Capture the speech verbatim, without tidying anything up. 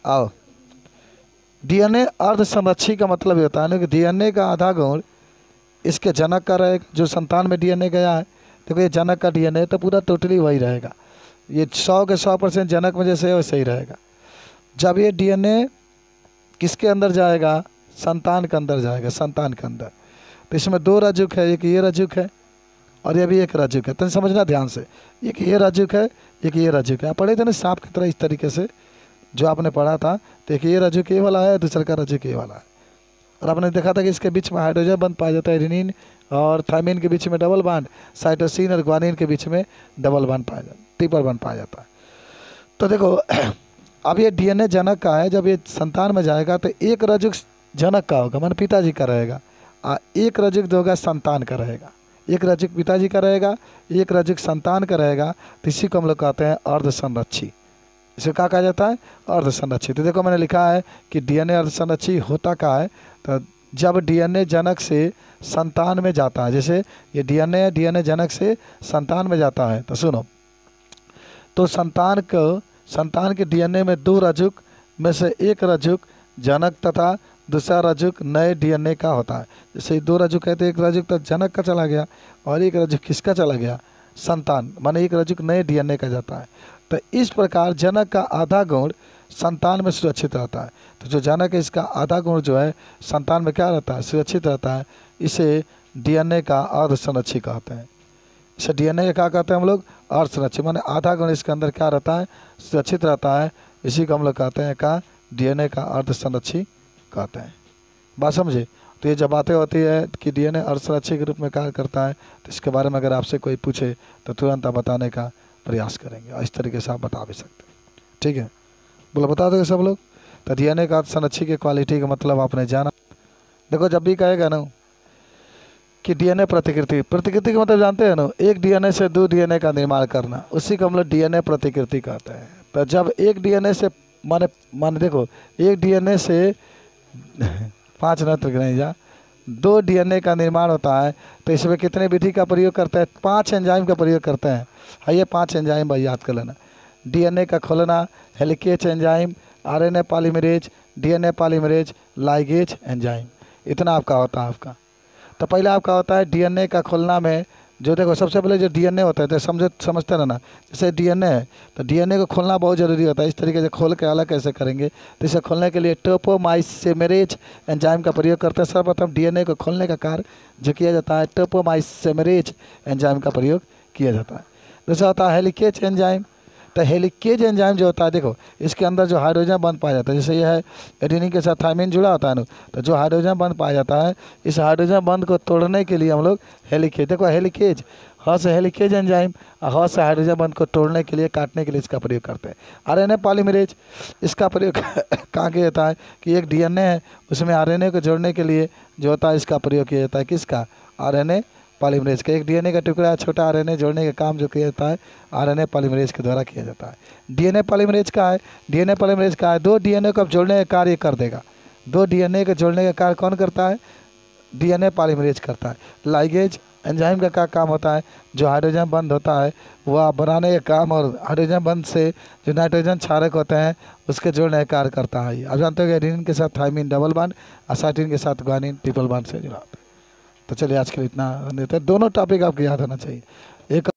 आओ, डीएनए अर्ध संरक्षी का मतलब ये होता है ना कि डीएनए का आधा गुण इसके जनक का रहेगा। जो संतान में डीएनए गया है, देखो ये जनक का डीएनए तो पूरा टोटली वही रहेगा। ये सौ के सौ परसेंट जनक में जैसे है वैसे ही रहेगा। जब ये डीएनए किसके अंदर जाएगा, संतान के अंदर जाएगा, संतान के अंदर, तो इसमें दो रज्जुक है, एक ये रज्जुक है और ये भी एक रज्जुक है। तो समझना ध्यान से, एक ये रज्जुक है, एक ये रज्जुक है। आप पढ़े थे ना सांप की तरह इस तरीके से, जो आपने पढ़ा था, तो एक ये रज्जुक ये वाला है, दूसरे का रज्जुक ये वाला है। और आपने देखा था कि इसके बीच में हाइड्रोजन बंध पाया जाता है, एडेनिन और थायमिन के बीच में डबल बॉन्ड, साइटोसिन और ग्वानिन के बीच में डबल बॉन्ड पाया जाता है, ट्रिपल बॉन्ड पाया जाता है। तो देखो अब ये डीएनए जनक का है, जब ये संतान में जाएगा तो एक रज्जुक जनक का होगा, मान पिताजी का रहेगा, आ एक रज्जुक जो होगा संतान का रहेगा। एक रज्जुक पिताजी का रहेगा, एक रज्जुक संतान का रहेगा। तो इसी को हम लोग कहते हैं अर्ध संरक्षी। इसे क्या कहा जाता है, अर्ध संरक्षी। तो देखो मैंने लिखा है कि डीएनए अर्ध संरक्षी होता क्या है, तो जब डीएनए जनक से संतान में जाता है, जैसे ये डीएनए डीएनए जनक से संतान में जाता है, तो सुनो, तो संतान को संतान के डीएनए में दो रज्जुक में से एक रज्जुक जनक तथा दूसरा रज्जुक नए डीएनए का होता है। जैसे दो रज्जुक है तो एक रज्जुक तो जनक का चला गया और एक रज्जुक किसका चला गया, संतान, माने एक रज्जुक नए डीएनए का जाता है। तो इस प्रकार जनक का आधा गुण संतान में सुरक्षित रहता है। तो जो जनक है इसका आधा गुण जो है संतान में क्या रहता है, सुरक्षित रहता है। इसे डीएनए का अर्ध संरक्षी कहते हैं। इसे डीएनए क्या कहते हैं हम लोग, अर्ध संरक्षी, माने आधा गुण इसके अंदर क्या रहता है, सुरक्षित रहता है। इसी को हम लोग कहते हैं का डीएनए का अर्ध संरक्षी कहते हैं। बात समझे। तो ये जब बातें होती है कि डीएनए अर्ध संरक्षी के रूप में कार्य करता है, तो इसके बारे में अगर आपसे कोई पूछे तो तुरंत आप बताने का प्रयास करेंगे और इस तरीके से आप बता भी सकते हैं। ठीक है, बोलो बता दोगे सब लोग। तो डीएनए का अर्ध संरक्षी की क्वालिटी का मतलब आपने जाना। देखो जब भी कहेगा ना कि डीएनए प्रतिकृति, प्रतिकृति का मतलब जानते हैं ना, एक डीएनए से दो डीएनए का निर्माण करना, उसी को हम लोग डीएनए प्रतिकृति कहते हैं। तो जब एक डीएनए से माने माने देखो एक डीएनए से पाँच नत्र नहीं जा दो डीएनए का निर्माण होता है, तो इसमें कितने विधि का प्रयोग करते हैं, पांच एंजाइम का प्रयोग करते हैं। है ये पांच एंजाइम भाई याद कर लेना, डीएनए का खोलना, helicase enzyme, RNA polymerase, DNA polymerase, ligase enzyme, इतना आपका होता है आपका। तो पहले आपका होता है डीएनए का खोलना में, जो देखो सबसे पहले जो डीएनए होता है तो समझे समझते रहना, जैसे डीएनए है तो डीएनए को खोलना बहुत ज़रूरी होता है। इस तरीके से खोल के अलग कैसे करेंगे, तो इसे खोलने के लिए टोपोमाइसेमेरेज एंजाइम का प्रयोग करते हैं। सर्वप्रथम डीएनए को खोलने का कार्य जो किया जाता है टोपोमाइसेमेरेज एंजाइम का प्रयोग किया जाता है। दूसरा होता है हेलिकेज एंजाइम। तो हेलिकेज एंजाइम जो होता है, देखो इसके अंदर जो हाइड्रोजन बंध पाया जाता है, जैसे यह है एडेनिन के साथ थायमिन जुड़ा होता है ना, तो जो हाइड्रोजन बंध पाया जाता है, इस हाइड्रोजन बंध को तोड़ने के लिए हम लोग हेलिकेज, देखो हेलिकेज ह से हेलिकेज एंजाइम, ह से हाइड्रोजन बंध को तोड़ने के लिए, काटने के लिए इसका प्रयोग करते हैं। आरएनए पॉलीमरेज, इसका प्रयोग कहाँ किया जाता है कि एक डीएनए है उसमें आरएनए को जोड़ने के लिए जो होता है इसका प्रयोग किया जाता है, किसका, आरएनए पॉलीमरेज का। एक डीएनए का टुकड़ा छोटा आरएनए जोड़ने का काम जो किया जाता है आरएनए पॉलीमरेज के द्वारा किया जाता है। डीएनए पॉलीमरेज का है, डीएनए पॉलीमरेज का है दो डीएनए को अब जोड़ने का कार्य कर देगा। दो डीएनए को जोड़ने का कार्य कौन करता है, डीएनए पॉलीमरेज करता है। लाइगेज एंजाइम का क्या काम होता है, जो हाइड्रोजन बंध होता है वह बनाने का काम, और हाइड्रोजन बंध से जो नाइट्रोजन क्षारक होते हैं उसके जोड़ने का कार्य करता है। अब जानते हो कि एडेनिन के साथ थायमिन डबल बॉन्ड, असाइटिन के साथ ग्वानिन ट्रिपल बॉन्ड से जुड़ा होता है। तो चलिए आज के लिए इतना, दोनों टॉपिक आपको याद होना चाहिए। एक